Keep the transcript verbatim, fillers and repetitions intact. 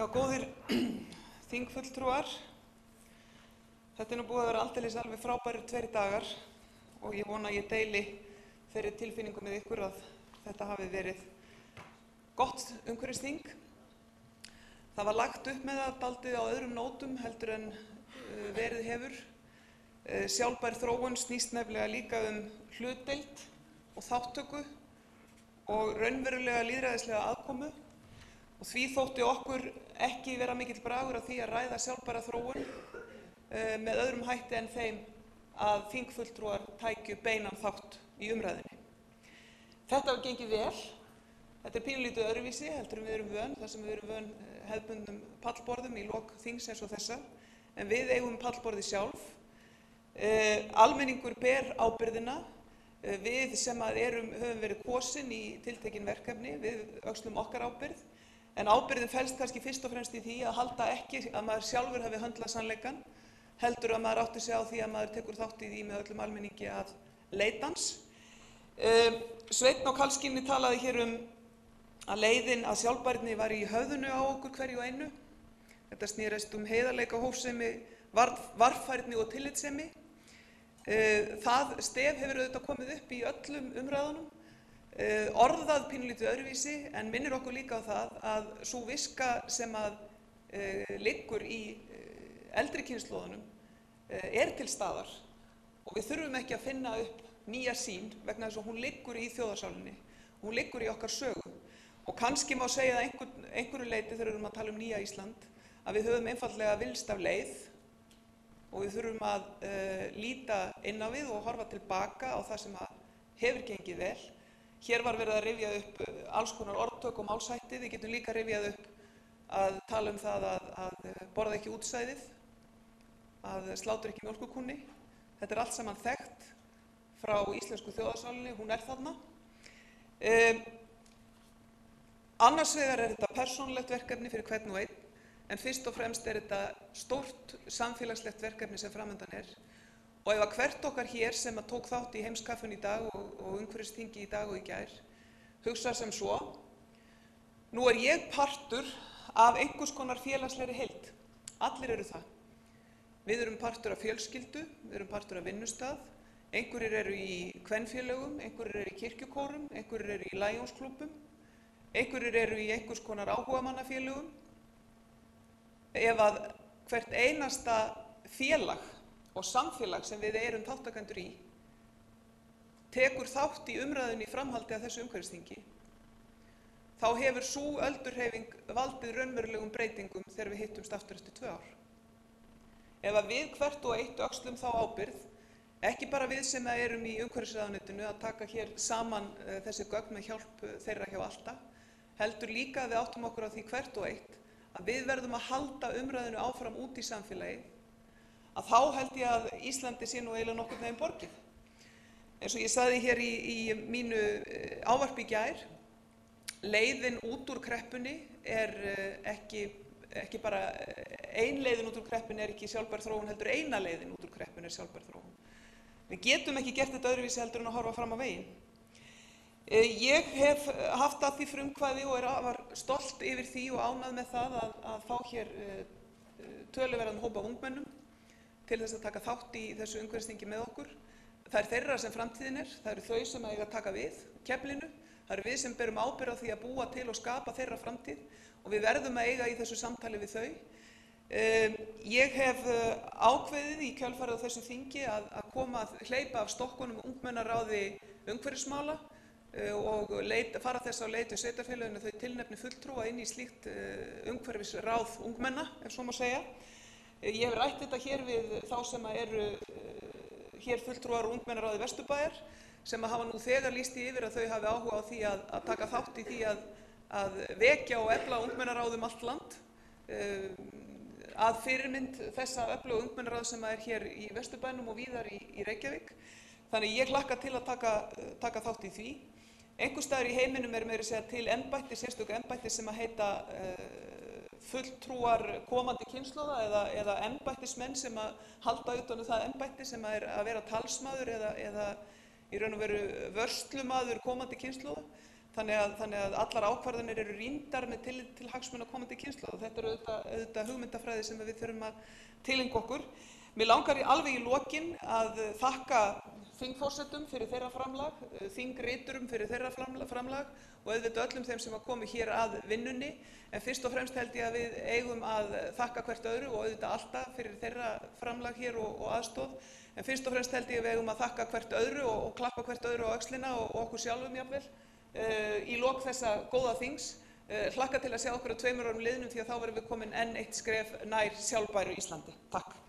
Já, góðir þingfulltrúar, þetta er nú búið að vera aldeilis alveg frábærir tveir dagar og ég vona að ég deili þeirri tilfinningu með ykkur að þetta hafi verið gott umhverfisþing. Það var lagt upp með það dálítið á öðrum nótum heldur en uh, verið hefur. Uh, sjálfbær þróun snýst nefnilega líka um hlutdeild og þátttöku og raunverulega lýðræðislega aðkomu. Og því þótti okkur ekki vera mikill bragur á því að ræða sjálfbæra þróun uh, með öðrum hætti en þeim að þingfulltrúar tækju beinan þátt í umræðinni. Þetta var gengið vel. Þetta er pínulítið öðruvísi heldur en við erum vön, þar sem við erum vön hefðbundnum pallborðum í lok þings eins og þessa. En við eigum pallborði sjálf. Uh, almenningur ber ábyrgðina. Uh, við sem að erum, höfum verið kosin í tiltekin verkefni, við öxlum okkar ábyrgð. En ábyrgðin felst kannski fyrst og fremst í því að halda ekki að maður sjálfur hafi höndlað sannleikann, heldur að maður átti sig á því að maður tekur þátt í því með öllum almenningi að leitans. Um, Sveinn á Kalskínni talaði hér um að leiðin að sjálfbærni var í höfðinu á okkur hverju og einu. Þetta snerist um heiðarleika, hófsemi, var, varfærni og tillitssemi. Uh, það stef hefur auðvitað komið upp í öllum umræðunum. Uh, orðað pínulítið öðruvísi en minnir okkur líka á það að sú viska sem að uh, liggur í uh, eldri kynslóðunum uh, er til staðar og við þurfum ekki að finna upp nýja sýn vegna þess að hún liggur í þjóðarsálinni, hún liggur í okkar sögu og kannski má segja að einhver, einhverju leyti þegar við erum að tala um nýja Ísland að við höfum einfaldlega villst af leið og við þurfum að uh, líta inn á við og horfa tilbaka á það sem að hefur gengið vel. Hér var verið að rifja upp alls konar orðtök og málshætti. Við getum líka rifjað upp að tala um það að, að borða ekki útsæðið, að slátra ekki mjólkurkúnni. Þetta er allt saman þekkt frá íslensku þjóðarsálinni, hún er þarna. Um, annars vegar er þetta persónulegt verkefni fyrir hvern og einn, en fyrst og fremst er þetta stórt samfélagslegt verkefni sem framundan er. Og ef að hvert okkar hér sem að tók þátt í heimskaffinu í dag og, og umhverfisþingi í dag og í gær, hugsa sem svo, nú er ég partur af einhvers konar félagslegri heild. Allir eru það. Við erum partur af fjölskyldu, við erum partur af vinnustað, einhverjir eru í kvenfélögum, einhverjir eru í kirkjukórum, einhverjir eru í Lionsklúbbum, einhverjir eru í einhvers konar áhugamannafélögum. Ef að hvert einasta félag og samfélag sem við erum þáttakendur í tekur þátt í umræðunni í framhaldi af þessu umhverfisþingi, þá hefur sú öldurhreyfing valdið raunverulegum breytingum þegar við hittumst aftur eftir tvö ár. Ef að við hvert og eitt öxlum þá ábyrgð, ekki bara við sem erum í umhverfisráðuneytinu að taka hér saman uh, þessi gögn með hjálp þeirra hjá Alta, heldur líka að við áttum okkur á því hvert og eitt að við verðum að halda umræðinu áfram út í samfélagið, að þá held ég að Íslandi sé nú eiginlega nokkurn veginn borgið. Eins og ég sagði hér í, í mínu ávarpi í gær, leiðin út úr kreppunni er ekki, ekki bara ein leiðin út úr kreppunni er ekki sjálfbær þróun, heldur eina leiðin út úr kreppunni er sjálfbær þróun. Við getum ekki gert þetta öðruvísi heldur en að horfa fram á veginn. Ég hef haft að því frumkvæði og er afar stolt yfir því og ánægð með það að, að fá hér töluverðan hóp af ungmennum til þess að taka þátt í þessu umhverfisþingi með okkur. Það er þeirra sem framtíðin er, það eru þau sem eiga að taka við keflinu, það eru við sem berum ábyrgð á því að búa til og skapa þeirra framtíð og við verðum að eiga í þessu samtali við þau. Um, ég hef ákveðið í kjölfarið á þessu þingi að, að koma að hleypa af stokkunum ungmennaráði umhverfismála uh, og leit, fara þess á leit við sveitarfélögin þau tilnefni fulltrúa inn í slíkt uh, umhverfisráð ungmenna, ef svo má segja. Ég hef rætt þetta hér við þá sem eru uh, hér fulltrúar og ungmennaráði Vesturbæjar sem hafa nú þegar lýst í yfir að þau hafi áhuga á því að, að taka þátt í því að, að vekja og efla ungmennaráð um allt land uh, að fyrirmynd þessa öfluga ungmennaráð sem er hér í Vesturbænum og víðar í, í Reykjavík. Þannig ég hlakka til að taka, taka þátt í því. Einhvers staðar í heiminum er meira að segja til embætti, sérstök embætti sem að heita uh, fulltrúar komandi kynslóða eða, eða embættismenn sem að halda utan um það embætti sem að er að vera talsmaður eða, eða í raun og veru vörslumaður komandi kynslóða. Þannig að, þannig að allar ákvarðanir eru rýndar með tillit til hagsmuna komandi kynslóða. Þetta er auðvitað, auðvitað hugmyndafræði sem við þurfum að tileinka okkur. Mér langar í alveg í lokin að þakka þingforsetum fyrir þeirra framlag, þingriturum fyrir þeirra framlag og auðvitað öllum þeim sem að komu hér að vinnunni. En fyrst og fremst held ég að við eigum að þakka hvert öðru og auðvitað alltaf fyrir þeirra framlag hér og, og aðstoð. En fyrst og fremst held ég að við eigum að þakka hvert öðru og, og klappa hvert öðru á öxlina og, og okkur sjálfum jafnvel uh, í lok þessa góða þings. Uh, hlakka til að sjá okkur á tveimur árum liðnum því að þá verðum við komin enn eitt skref nær sjálfbæru Íslandi. Takk.